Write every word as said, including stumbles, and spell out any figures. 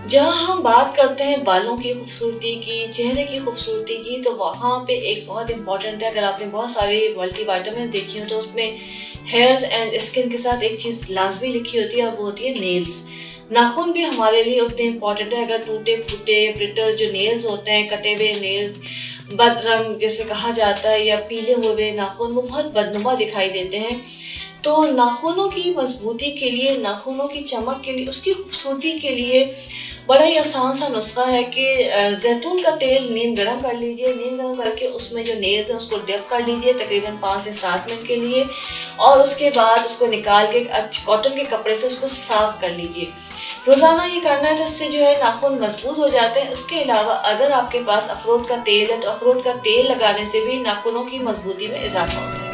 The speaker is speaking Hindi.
जहाँ हम बात करते हैं बालों की खूबसूरती की, चेहरे की खूबसूरती की, तो वहाँ पे एक बहुत इंपॉर्टेंट है। अगर आपने बहुत सारे मल्टीविटामिन देखी हो तो उसमें हेयर्स एंड स्किन के साथ एक चीज़ लाजमी लिखी होती है और वो होती है नेल्स। नाखून भी हमारे लिए उतने इम्पॉर्टेंट है। अगर टूटे फूटे ब्रिटल जो नेल्स होते हैं, कटे हुए नेल्स, बदरंग जैसे कहा जाता है, या पीले हुए नाखून, वो बहुत बदनुमा दिखाई देते हैं। तो नाखूनों की मजबूती के लिए, नाखूनों की चमक के लिए, उसकी खूबसूरती के लिए बड़ा ही आसान सा नुस्खा है कि जैतून का तेल नीम गर्म कर लीजिए। नीम गर्म करके उसमें जो नेल्स हैं उसको डिप कर लीजिए तकरीबन पाँच से सात मिनट के लिए, और उसके बाद उसको निकाल के अच्छे कॉटन के कपड़े से उसको साफ कर लीजिए। रोज़ाना ये करना है तो इससे जो है नाखून मजबूत हो जाते हैं। उसके अलावा अगर आपके पास अखरोट का तेल है तो अखरोट का तेल लगाने से भी नाखूनों की मजबूती में इजाफा होता है।